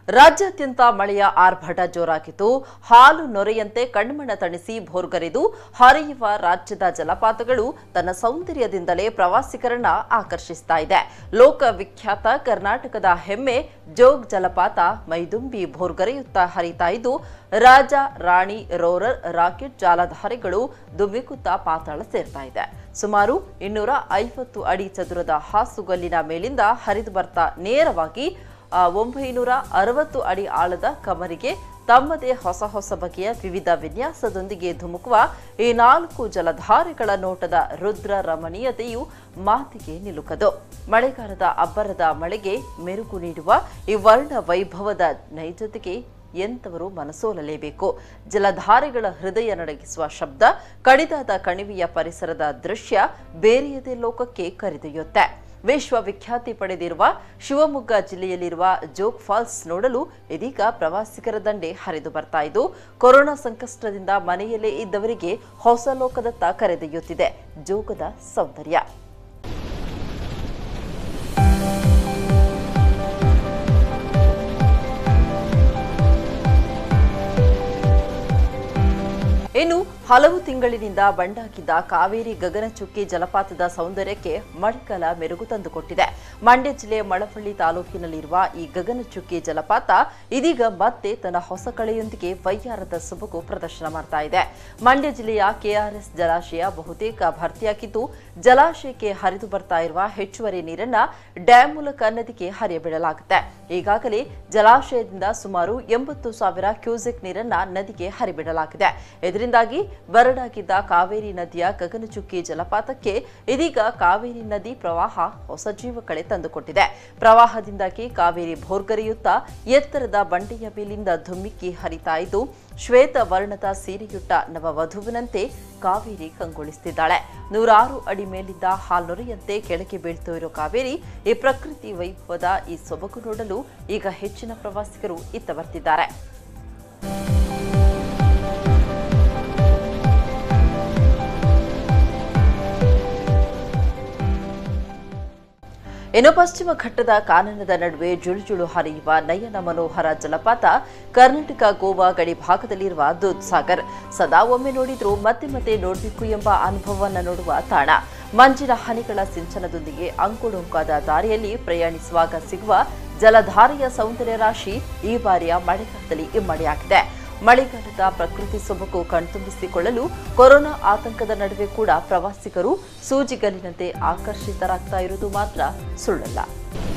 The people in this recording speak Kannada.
ರಾಜ್ಯಾದ್ಯಂತ ಮಳೆಯ ಆರ್ಭಟ ಜೋರಾಗಿದ್ದು ಹಾಲು ನೊರೆಯಂತೆ ಕಣ್ಮಣ ತಣಿಸಿ ಭೋರ್ಗರೆದು ಹರಿಯುವ ರಾಜ್ಯದ ಜಲಪಾತಗಳು ತನ್ನ ಸೌಂದರ್ಯದಿಂದಲೇ ಪ್ರವಾಸಿಗರನ್ನ ಆಕರ್ಷಿಸ್ತಾ ಇದೆ. ಲೋಕವಿಖ್ಯಾತ ಕರ್ನಾಟಕದ ಹೆಮ್ಮೆ ಜೋಗ್ ಜಲಪಾತ ಮೈದುಂಬಿ ಭೋರ್ಗರೆಯುತ್ತಾ ಹರಿತಾ ಇದ್ದು ರಾಜ ರಾಣಿ ರೋರರ್ ರಾಕೆಟ್ ಜಾಲಧಾರಿಗಳು ದುಮ್ಮಿಕುತ್ತಾ ಪಾತಾಳ ಸೇರ್ತಾ ಇದೆ. ಸುಮಾರು 250 ಅಡಿ ಚದುರದ ಹಾಸುಗಲ್ಲಿನ ಮೇಲಿಂದ ಹರಿದು ಬರ್ತಾ ನೇರವಾಗಿ 960 ಅಡಿ ಆಳದ ಕಮರಿಗೆ ತಮ್ಮದೇ ಹೊಸ ಬಗೆಯ ವಿವಿಧ ವಿನ್ಯಾಸದೊಂದಿಗೆ ಧುಮುಕುವ ಈ 4 ಜಲಧಾರೆಗಳ ನೋಟದ ರುದ್ರ ರಮಣೀಯತೆಯು ಮಾತಿಗೆ ನಿಲುಕದು. ಮಳೆಗಾಲದ ಅಬ್ಬರದ ಮಳೆಗೆ ಮೆರುಗು ನೀಡುವ ಈ ವರ್ಣ ವೈಭವದ ನೈಜತೆಗೆ ಎಂತವರು ಮನಸೋಲಲೇಬೇಕು. ಜಲಧಾರೆಗಳ ಹೃದಯ ನಡಗಿಸುವ ಶಬ್ದ, ಕಡಿದಾದ ಕಣಿವೆಯ ಪರಿಸರದ ದೃಶ್ಯ ಬೇರೆಯದೇ ಲೋಕಕ್ಕೆ ಕರೆದೊಯ್ಯುತ್ತೆ. ವಿಶ್ವವಿಖ್ಯಾತಿ ಪಡೆದಿರುವ ಶಿವಮೊಗ್ಗ ಜಿಲ್ಲೆಯಲ್ಲಿರುವ ಜೋಗ್ ಫಾಲ್ಸ್ ನೋಡಲು ಇದೀಗ ಪ್ರವಾಸಿಗರ ದಂಡೆ ಹರಿದು ಬರ್ತಾ ಇದ್ದು ಕೊರೋನಾ ಸಂಕಷ್ಟದಿಂದ ಮನೆಯಲ್ಲೇ ಇದ್ದವರಿಗೆ ಹೊಸ ಲೋಕದತ್ತ ಕರೆದೊಯ್ಯುತ್ತಿದೆ ಜೋಗದ ಸೌಂದರ್ಯ. ಇನ್ನು ಹಲವು ತಿಂಗಳಿನಿಂದ ಬಂಡಾಗಿದ್ದ ಕಾವೇರಿ ಗಗನಚುಕ್ಕಿ ಜಲಪಾತದ ಸೌಂದರ್ಯಕ್ಕೆ ಮಳೆಗಾಲ ಮೆರುಗು ತಂದುಕೊಟ್ಟಿದೆ. ಮಂಡ್ಯ ಜಿಲ್ಲೆ ಮಳವಳ್ಳಿ ತಾಲೂಕಿನಲ್ಲಿರುವ ಈ ಗಗನಚುಕ್ಕಿ ಜಲಪಾತ ಇದೀಗ ಮತ್ತೆ ತನ್ನ ಹೊಸ ಕಳೆಯೊಂದಿಗೆ ವೈಯಾರದ ಸೊಬಗು ಪ್ರದರ್ಶನ ಮಾಡ್ತಾ ಇದೆ. ಮಂಡ್ಯ ಜಿಲ್ಲೆಯ ಕೆಆರ್ಎಸ್ ಜಲಾಶಯ ಬಹುತೇಕ ಭರ್ತಿಯಾಗಿದ್ದು ಜಲಾಶಯಕ್ಕೆ ಹರಿದು ಬರ್ತಾ ಇರುವ ಹೆಚ್ಚುವರಿ ನೀರನ್ನ ಡ್ಯಾಂ ಮೂಲಕ ನದಿಗೆ ಹರಿಯಬಿಡಲಾಗುತ್ತೆ. ಈಗಾಗಲೇ ಜಲಾಶಯದಿಂದ ಸುಮಾರು 80,000 ಕ್ಯೂಸೆಕ್ ನೀರನ್ನ ನದಿಗೆ ಹರಿಬಿಡಲಾಗಿದೆ. ಇದರಿಂದಾಗಿ ಬರಡಾಗಿದ್ದ ಕಾವೇರಿ ನದಿಯ ಗಗನಚುಕ್ಕಿ ಜಲಪಾತಕ್ಕೆ ಇದೀಗ ಕಾವೇರಿ ನದಿ ಪ್ರವಾಹ ಹೊಸ ಜೀವಕಳೆ ತಂದುಕೊಟ್ಟಿದೆ. ಪ್ರವಾಹದಿಂದಾಗಿ ಕಾವೇರಿ ಭೋರ್ಗರೆಯುತ್ತಾ ಎತ್ತರದ ಬಂಡೆಯ ಮೇಲಿಂದ ಧುಮ್ಮಿಕ್ಕಿ ಹರಿತಾ ಇದ್ದು ಶ್ವೇತ ವರ್ಣದ ಸೀರೆಯುಟ್ಟ ನವವಧುವಿನಂತೆ ಕಾವೇರಿ ಕಂಗೊಳಿಸುತ್ತಿದ್ದಾಳೆ. 106 ಅಡಿ ಮೇಲಿಂದ ಹಾಲ್ನೊರೆಯಂತೆ ಕೆಳಗೆ ಬೀಳ್ತಾ ಇರೋ ಕಾವೇರಿ ಈ ಪ್ರಕೃತಿ ವೈಭವದ ಈ ಸೊಬಗು ನೋಡಲು ಈಗ ಹೆಚ್ಚಿನ ಪ್ರವಾಸಿಗರು ಇತ್ತ ಬರ್ತಿದ್ದಾರೆ. ಇನ್ನು ಪಶ್ಚಿಮ ಘಟ್ಟದ ಕಾನನದ ನಡುವೆ ಜುಳುಜುಳು ಹರಿಯುವ ನಯನ ಮನೋಹರ ಜಲಪಾತ ಕರ್ನಾಟಕ ಗೋವಾ ಗಡಿ ಭಾಗದಲ್ಲಿರುವ ದೂದ್ ಸಾಗರ್. ಸದಾ ಒಮ್ಮೆ ನೋಡಿದ್ರೂ ಮತ್ತೆ ಮತ್ತೆ ನೋಡಬೇಕು ಎಂಬ ಅನುಭವವನ್ನು ನೋಡುವ ತಾಣ. ಮಂಜಿನ ಹನಿಗಳ ಸಿಂಚನದೊಂದಿಗೆ ಅಂಕುಡೊಂಕಾದ ದಾರಿಯಲ್ಲಿ ಪ್ರಯಾಣಿಸುವಾಗ ಸಿಗುವ ಜಲಧಾರೆಯ ಸೌಂದರ್ಯ ರಾಶಿ ಈ ಬಾರಿಯ ಮಳೆಗಾಲದಲ್ಲಿ ಇಮ್ಮಡಿಯಾಗಿದೆ. ಮಳೆಗಾಲದ ಪ್ರಕೃತಿ ಸೊಬಗು ಕಣ್ತುಂಬಿಸಿಕೊಳ್ಳಲು ಕೊರೋನಾ ಆತಂಕದ ನಡುವೆ ಕೂಡ ಪ್ರವಾಸಿಗರು ಸೂಜಿಗಲ್ಲಿನಂತೆ ಆಕರ್ಷಿತರಾಗ್ತಾ ಇರುವುದು ಮಾತ್ರ ಸುಳ್ಳಲ್ಲ.